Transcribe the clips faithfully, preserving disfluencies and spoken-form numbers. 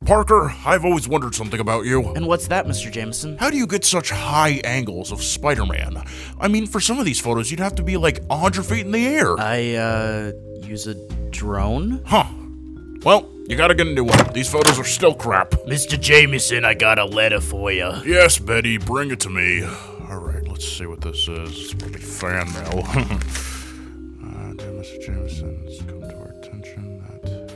Parker, I've always wondered something about you. And what's that, Mister Jameson? How do you get such high angles of Spider-Man? I mean, for some of these photos, you'd have to be like a hundred feet in the air. I, uh, use a drone? Huh. Well, you gotta get a new one. These photos are still crap. Mister Jameson, I got a letter for you. Yes, Betty, bring it to me. Alright, let's see what this is. It's probably fan mail. uh, dear Mister Jameson, it's come to our attention that...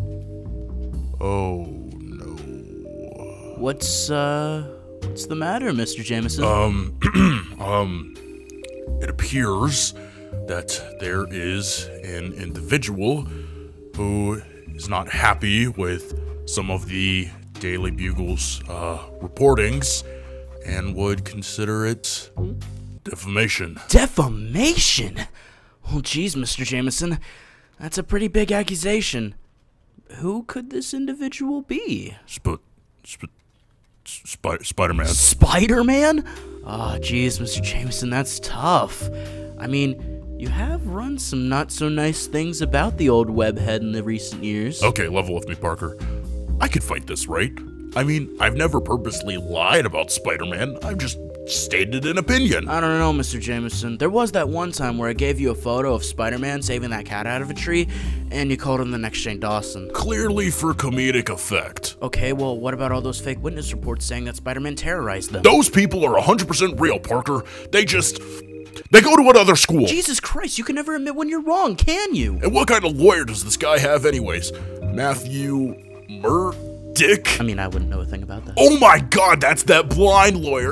Oh, no. What's, uh, what's the matter, Mister Jameson? Um, um, it appears that there is an individual who is not happy with some of the Daily Bugle's uh, reportings and would consider it defamation. Defamation? Well, geez, Mister Jameson, that's a pretty big accusation. Who could this individual be? Sp- sp- sp- Spider-Man. Spider-Man? Oh, geez, Mister Jameson, that's tough. I mean, you have run some not-so-nice things about the old webhead in the recent years. Okay, level with me, Parker. I could fight this, right? I mean, I've never purposely lied about Spider-Man. I've just stated an opinion. I don't know, Mister Jameson. There was that one time where I gave you a photo of Spider-Man saving that cat out of a tree, and you called him the next Shane Dawson. Clearly for comedic effect. Okay, well, what about all those fake witness reports saying that Spider-Man terrorized them? Those people are one hundred percent real, Parker. They just... They go to another school. Jesus Christ, you can never admit when you're wrong, can you? And what kind of lawyer does this guy have anyways? Matthew Murdick? I mean, I wouldn't know a thing about that. Oh my god, that's that blind lawyer.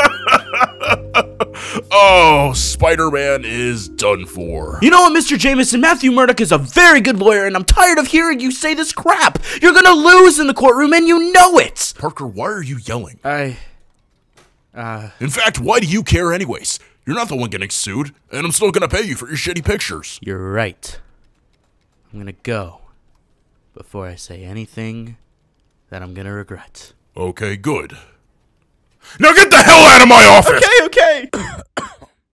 Oh, Spider-Man is done for. You know what, Mister Jameson? Matthew Murdock is a very good lawyer, and I'm tired of hearing you say this crap. You're gonna lose in the courtroom, and you know it. Parker, why are you yelling? I... Uh... In fact, why do you care anyways? You're not the one getting sued, and I'm still gonna pay you for your shitty pictures. You're right. I'm gonna go before I say anything that I'm gonna regret. Okay, good. Now get the hell out of my office! Okay, okay!